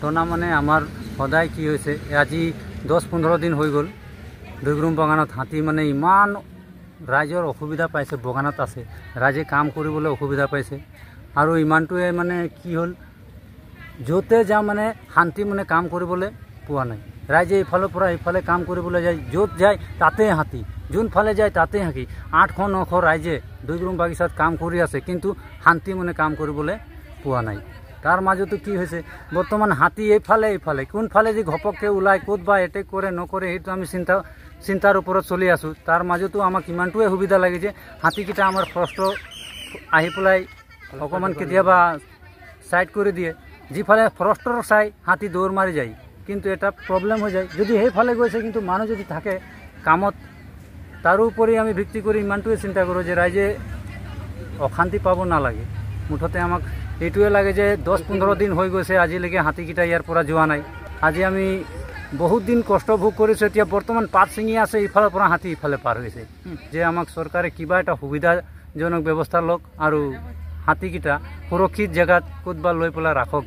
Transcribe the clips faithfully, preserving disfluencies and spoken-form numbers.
ঘটনা মানে আমাৰ সদায় কি হৈছে আজি দহ পোন্ধৰ দিন হৈ গ'ল দুইগ্ৰুম বাগানত হাতী মানে ইমান ৰাইজৰ অসুবিধা পাইছে বাগানত আছে ৰাইজে কাম কৰিবলৈ অসুবিধা পাইছে আৰু ইমানটোৱে মানে কি হ'ল য'তে যা মানে শান্তি মানে কাম কৰিবলৈ পোৱা নাই ৰাইজে ইফালৰ পৰা ইফালে কাম কৰিবলৈ যায় য'ত যায় তাতে হাতী যোনফালে যায় তাতে হাতী আঠশ নশ ৰাইজে দুইগ্ৰুম বাগিচাত কাম কৰি আছে কিন্তু শান্তি মানে কাম কৰিবলৈ পোৱা নাই তাৰ মাজতো কি হৈছে বৰ্তমান হাতী এইফালে এইফালে কোনফালে যে ঘপককৈ ওলাই ক'ত বা এটেক কৰে নকৰে সেইটো আমি চিন্তা চিন্তাৰ ওপৰত চলি আছোঁ তাৰ মাজতো আমাক ইমানটোৱে সুবিধা লাগে যে হাতীকেইটা আমাৰ ফৰেষ্ট আহি পেলাই অকণমান কেতিয়াবা সাইড কৰি দিয়ে যিফালে ফৰেষ্টৰ চাই হাতী দৌৰ মাৰি যায় কিন্তু এটা প্ৰব্লেম হৈ যায় যদি সেইফালে গৈছে কিন্তু মানুহ যদি থাকে কামত তাৰোপৰি আমি ভিত্তি কৰি ইমানটোৱে চিন্তা কৰোঁ যে ৰাইজে অশান্তি পাব নালাগে মুঠতে আমাক এইটোৱে লাগে যে দহ পোন্ধৰ দিন হৈ গৈছে আজিলৈকে হাতীকেইটা ইয়াৰ পৰা যোৱা নাই আজি আমি বহুত দিন কষ্ট ভোগ কৰিছোঁ এতিয়া বৰ্তমান পাত ছিঙি আছে ইফালৰ পৰা হাতী ইফালে পাৰ হৈছে যে আমাক চৰকাৰে কিবা এটা সুবিধাজনক ব্যৱস্থা লওক আৰু হাতীকেইটা সুৰক্ষিত জেগাত ক'তবা লৈ পেলাই ৰাখক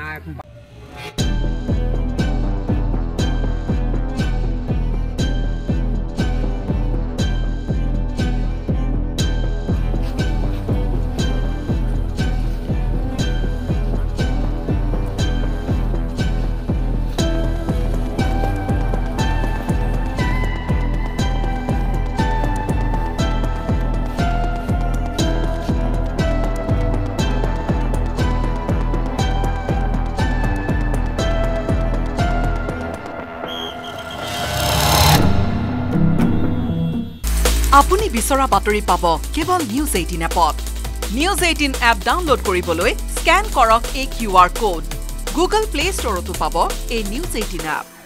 আপুনি বিচৰা বাতৰি পাব কেৱল নিউজ এইটিন এপত নিউজ এইটিন এপ ডাউনলোড কৰিবলৈ স্ক্যান কৰক এই Q R code Google play ষ্টৰতো পাব এই নিউজ এইটিন এপ